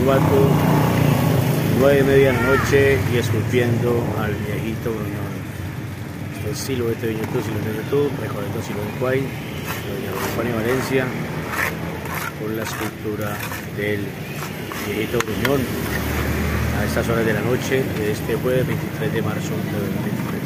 Guanajuato, 9:30 de la noche, y esculpiendo al viejito Gruñón. Esto es Silueta de YouTube, Silueta de YouTube, Recolecto Silueta de Guay, doña Juana Valencia, con la escultura del viejito Gruñón a estas horas de la noche de este jueves 23 de marzo de 2023.